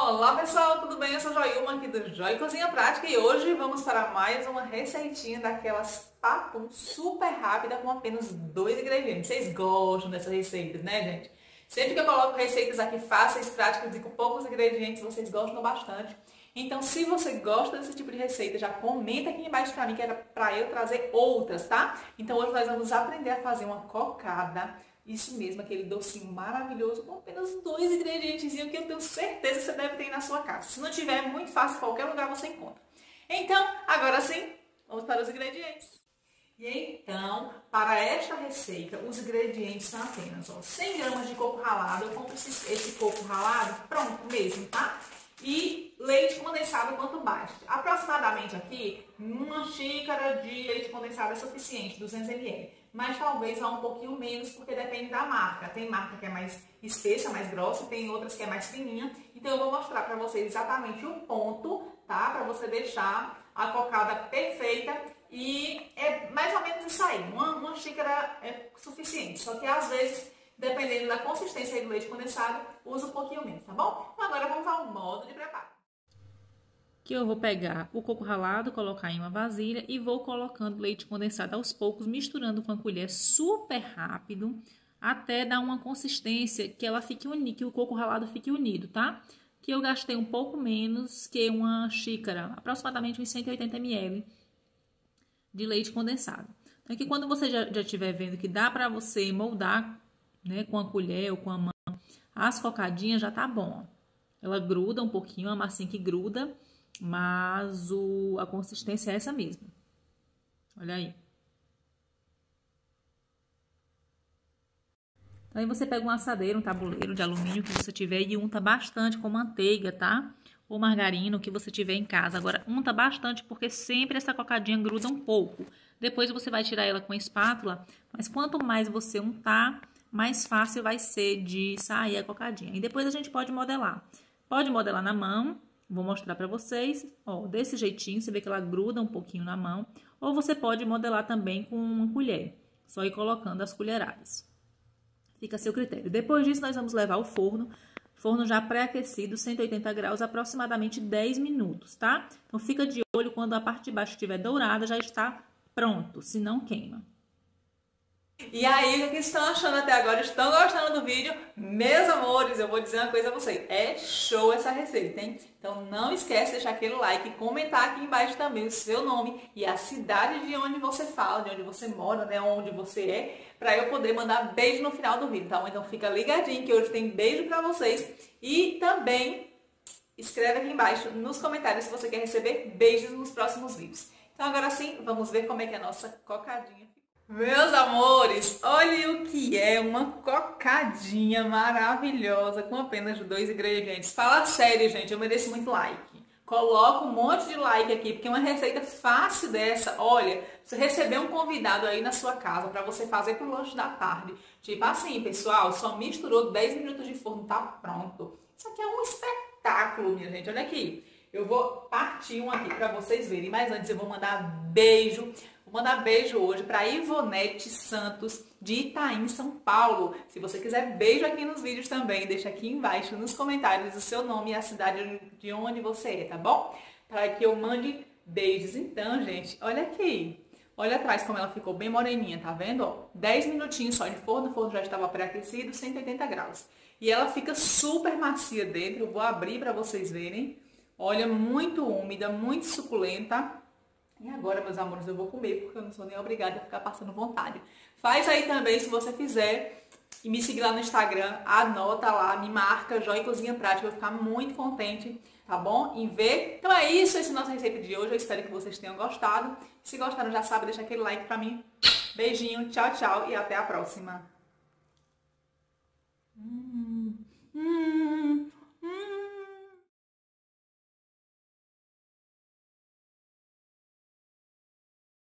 Olá pessoal, tudo bem? Eu sou Joilma aqui do Joy Cozinha Prática e hoje vamos para mais uma receitinha daquelas papum super rápida com apenas 2 ingredientes. Vocês gostam dessas receitas, né, gente? Sempre que eu coloco receitas aqui fáceis, práticas e com poucos ingredientes, vocês gostam bastante. Então, se você gosta desse tipo de receita, já comenta aqui embaixo pra mim que era pra eu trazer outras, tá? Então, hoje nós vamos aprender a fazer uma cocada. Isso mesmo, aquele docinho maravilhoso com apenas 2 ingredientes que eu tenho certeza que você deve ter aí na sua casa. Se não tiver, é muito fácil, em qualquer lugar você encontra. Então, agora sim, vamos para os ingredientes. E então, para esta receita, os ingredientes são apenas 100 gramas de coco ralado. Eu compro esse coco ralado pronto mesmo, tá? E leite condensado quanto basta. Aproximadamente aqui, uma xícara de leite condensado é suficiente, 200 ml. Mas talvez vá um pouquinho menos, porque depende da marca. Tem marca que é mais espessa, mais grossa, tem outras que é mais fininha. Então eu vou mostrar para vocês exatamente o ponto, tá? Para você deixar a cocada perfeita. E é mais ou menos isso aí. Uma xícara é suficiente. Só que às vezes, dependendo da consistência do leite condensado, usa um pouquinho menos, tá bom? Então agora vamos ao modo de preparo. Que eu vou pegar o coco ralado, colocar em uma vasilha e vou colocando leite condensado aos poucos, misturando com a colher super rápido, até dar uma consistência que ela fique que o coco ralado fique unido, tá? Que eu gastei um pouco menos que uma xícara, aproximadamente uns 180 ml de leite condensado. Então aqui quando você já estiver vendo que dá para você moldar, né, com a colher ou com a mão, as cocadinhas já tá bom. Ela gruda um pouquinho, a massinha que gruda, mas a consistência é essa mesmo. Olha aí. Então, aí você pega um assadeiro, um tabuleiro de alumínio que você tiver e unta bastante com manteiga, tá? Ou margarina, o que você tiver em casa. Agora, unta bastante porque sempre essa cocadinha gruda um pouco. Depois você vai tirar ela com a espátula, mas quanto mais você untar, mais fácil vai ser de sair a cocadinha. E depois a gente pode modelar. Pode modelar na mão. Vou mostrar pra vocês, ó, desse jeitinho, você vê que ela gruda um pouquinho na mão. Ou você pode modelar também com uma colher, só ir colocando as colheradas. Fica a seu critério. Depois disso, nós vamos levar ao forno. Forno já pré-aquecido, 180 graus, aproximadamente 10 minutos, tá? Então, fica de olho quando a parte de baixo estiver dourada, já está pronto, se não queima. E aí, o que estão achando até agora? Estão gostando do vídeo? Meus amores, eu vou dizer uma coisa a vocês. É show essa receita, hein? Então não esquece de deixar aquele like e comentar aqui embaixo também o seu nome e a cidade de onde você fala, de onde você mora, né? Onde você é, pra eu poder mandar beijo no final do vídeo, tá? Então fica ligadinho que hoje tem beijo pra vocês. E também escreve aqui embaixo nos comentários se você quer receber beijos nos próximos vídeos. Então agora sim, vamos ver como é que é a nossa cocadinha. Meus amores, olha o que é uma cocadinha maravilhosa com apenas 2 ingredientes. Fala sério, gente, eu mereço muito like. Coloca um monte de like aqui, porque uma receita fácil dessa, olha, você receber um convidado aí na sua casa para você fazer pro lanche da tarde. Tipo assim, pessoal, só misturou 10 minutos de forno, tá pronto. Isso aqui é um espetáculo, minha gente, olha aqui. Eu vou partir um aqui para vocês verem, mas antes eu vou mandar beijo. Vou mandar beijo hoje para Ivonete Santos, de Itaim, São Paulo. Se você quiser beijo aqui nos vídeos também, deixa aqui embaixo nos comentários o seu nome e a cidade de onde você é, tá bom? Para que eu mande beijos. Então, gente, olha aqui. Olha atrás como ela ficou bem moreninha, tá vendo? Ó, 10 minutinhos só de forno, o forno já estava pré-aquecido, 180 graus. E ela fica super macia dentro, eu vou abrir para vocês verem. Olha, muito úmida, muito suculenta. E agora, meus amores, eu vou comer, porque eu não sou nem obrigada a ficar passando vontade. Faz aí também, se você fizer, e me seguir lá no Instagram, anota lá, me marca, Joy Cozinha Prática, eu vou ficar muito contente, tá bom? Em ver. Então é isso, essa é a nossa receita de hoje, eu espero que vocês tenham gostado. Se gostaram, já sabe, deixa aquele like pra mim. Beijinho, tchau, tchau e até a próxima.